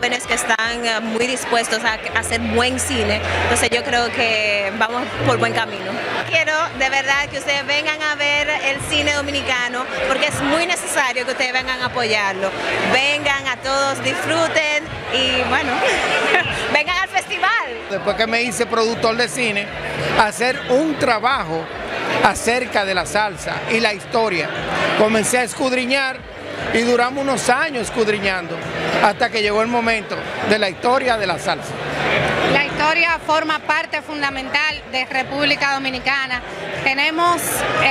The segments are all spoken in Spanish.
jóvenes que están muy dispuestos a hacer buen cine, entonces yo creo que vamos por buen camino. Quiero de verdad que ustedes vengan a ver el cine dominicano porque es muy necesario que ustedes vengan a apoyarlo. Vengan a todos, disfruten y bueno, vengan al festival. Después que me hice productor de cine, hacer un trabajo acerca de la salsa y la historia. Comencé a escudriñar y duramos unos años escudriñando hasta que llegó el momento de la historia de la salsa. La historia forma parte fundamental de República Dominicana. Tenemos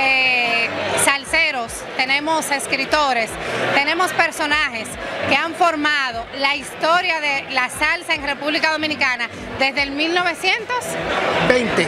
salseros, tenemos escritores, tenemos personajes que han formado la historia de la salsa en República Dominicana desde el 1920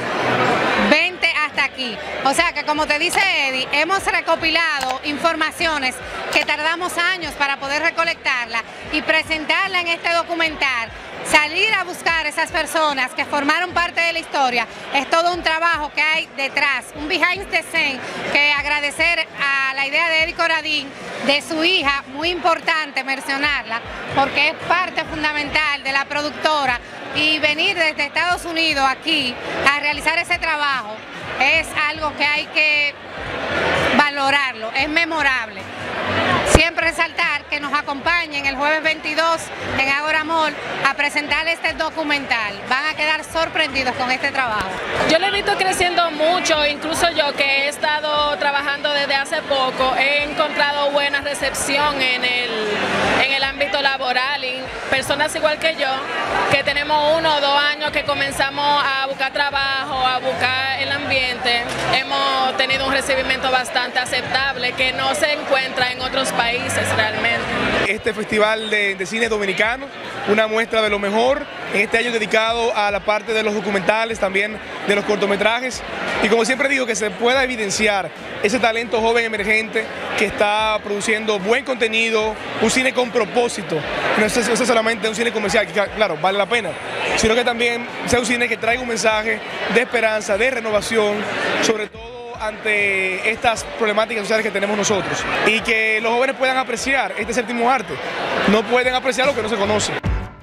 hasta aquí. O sea que, como te dice Eddie, hemos recopilado informaciones que tardamos años para poder recolectarla y presentarla en este documental. Salir a buscar esas personas que formaron parte de la historia es todo un trabajo que hay detrás, un behind the scene, que agradecer a la idea de Eddie Corradín, de su hija, muy importante mencionarla, porque es parte fundamental de la productora, y venir desde Estados Unidos aquí a realizar ese trabajo es algo que hay que valorarlo, es memorable. Siempre resaltar que nos acompañen el jueves 22 en Ágora Mall a presentar este documental. Van a quedar sorprendidos con este trabajo. Yo lo he visto creciendo mucho, incluso yo que he estado trabajando desde hace poco, he encontrado buena recepción en el ámbito laboral y personas igual que yo, que tenemos 1 o 2 años que comenzamos a buscar trabajo, a buscar el ambiente, hemos tenido un recibimiento bastante aceptable que no se encuentra en otros países realmente. Este festival de cine dominicano, una muestra de lo mejor, en este año dedicado a la parte de los documentales, también de los cortometrajes, y como siempre digo, que se pueda evidenciar ese talento joven emergente que está produciendo buen contenido, un cine con propósito, no es solamente un cine comercial, que claro, vale la pena, sino que también sea un cine que traiga un mensaje de esperanza, de renovación, sobre todo ante estas problemáticas sociales que tenemos nosotros, y que los jóvenes puedan apreciar este séptimo arte. No pueden apreciar lo que no se conoce.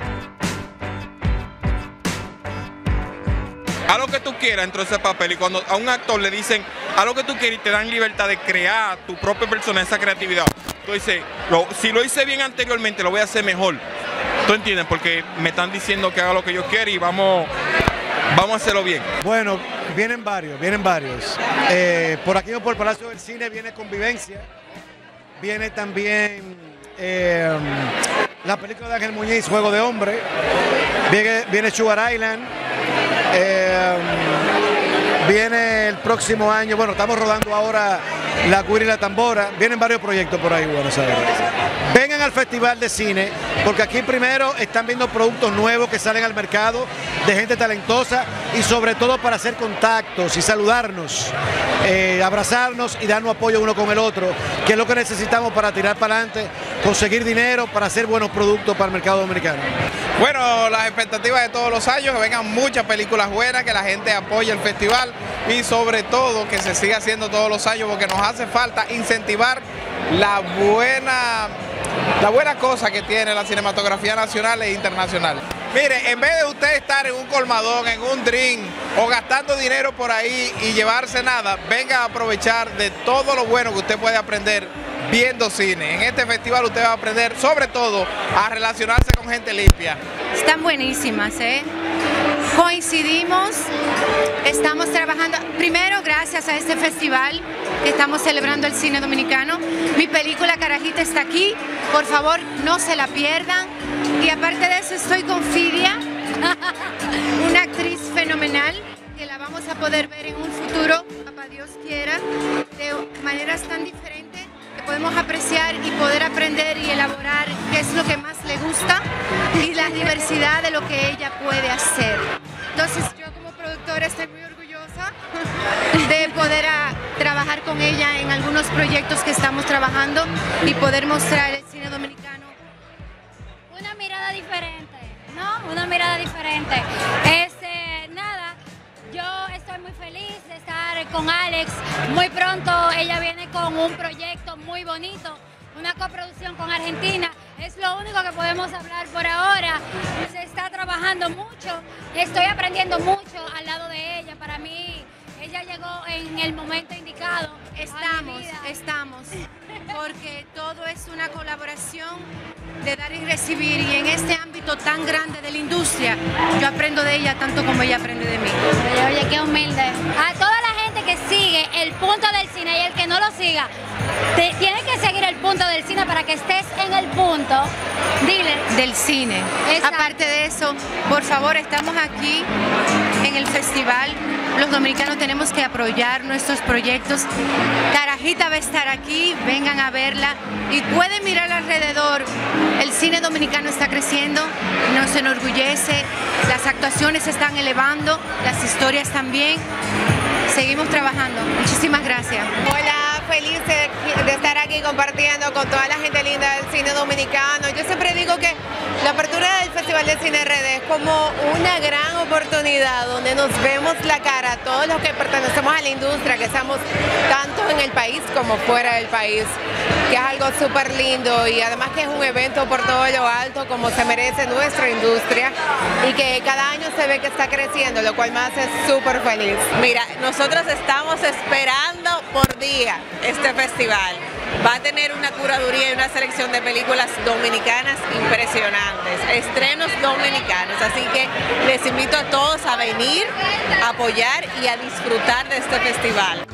Haz lo que tú quieras dentro de ese papel, y cuando a un actor le dicen haz lo que tú quieres y te dan libertad de crear tu propia persona, esa creatividad, tú dices, si lo hice bien anteriormente, lo voy a hacer mejor. ¿Tú entiendes? Porque me están diciendo que haga lo que yo quiero y vamos a hacerlo bien. Bueno, vienen varios. Por aquí o por el Palacio del Cine viene Convivencia, viene también la película de Ángel Muñiz, Juego de Hombre, viene Sugar Island, viene el próximo año, bueno, estamos rodando ahora La Cuira y la Tambora, vienen varios proyectos por ahí, Buenos Aires. Vengan al Festival de Cine, porque aquí primero están viendo productos nuevos que salen al mercado, de gente talentosa, y sobre todo para hacer contactos y saludarnos, abrazarnos y darnos apoyo uno con el otro, que es lo que necesitamos para tirar para adelante, conseguir dinero para hacer buenos productos para el mercado dominicano. Bueno, las expectativas de todos los años, que vengan muchas películas buenas, que la gente apoye el festival y sobre todo que se siga haciendo todos los años, porque nos hace falta incentivar la buena cosa que tiene la cinematografía nacional e internacional. Mire, en vez de usted estar en un colmadón, en un drink o gastando dinero por ahí y llevarse nada, venga a aprovechar de todo lo bueno que usted puede aprender viendo cine. En este festival usted va a aprender sobre todo a relacionarse con gente limpia. Están buenísimas, coincidimos, estamos trabajando, primero gracias a este festival que estamos celebrando el cine dominicano. Mi película Carajita está aquí, por favor no se la pierdan. Y aparte de eso estoy con Fidia, una actriz fenomenal que la vamos a poder ver en un futuro, papá Dios quiera, de maneras tan diferentes que podemos apreciar y poder aprender y elaborar qué es lo que más le gusta y la diversidad de lo que ella puede hacer. Entonces yo como productora estoy muy orgullosa de poder trabajar con ella en algunos proyectos que estamos trabajando y poder mostrar el cine dominicano. Una mirada diferente, ¿no? Una mirada diferente. Nada, yo estoy muy feliz de estar con Alex. Muy pronto ella viene con un proyecto muy bonito, una coproducción con Argentina. Es lo único que podemos podemos hablar por ahora. Se está trabajando mucho, estoy aprendiendo mucho al lado de ella. Para mí, ella llegó en el momento indicado. Estamos, porque todo es una colaboración de dar y recibir, y en este ámbito tan grande de la industria, yo aprendo de ella tanto como ella aprende de mí. Oye, qué humilde. A toda la gente que sigue el punto del cine y el que no lo siga, tiene que seguir el punto del cine para que estés en el punto, dile, del cine. Exacto. Aparte de eso, por favor, estamos aquí en el festival. Los dominicanos tenemos que apoyar nuestros proyectos. Carajita va a estar aquí, vengan a verla y pueden mirar alrededor. El cine dominicano está creciendo, nos enorgullece, las actuaciones se están elevando, las historias también. Seguimos trabajando. Muchísimas gracias. Hola, feliz de estar aquí compartiendo con toda la gente linda del cine dominicano. Yo siempre digo que la apertura del Festival de Cine RD es como una gran oportunidad donde nos vemos la cara, todos los que pertenecemos a la industria, que estamos tanto en el país como fuera del país, que es algo súper lindo y además que es un evento por todo lo alto como se merece nuestra industria y que cada año se ve que está creciendo, lo cual me hace súper feliz. Mira, nosotros estamos esperando por día este festival. Va a tener una curaduría y una selección de películas dominicanas impresionantes, estrenos dominicanos, así que les invito a todos a venir, a apoyar y a disfrutar de este festival.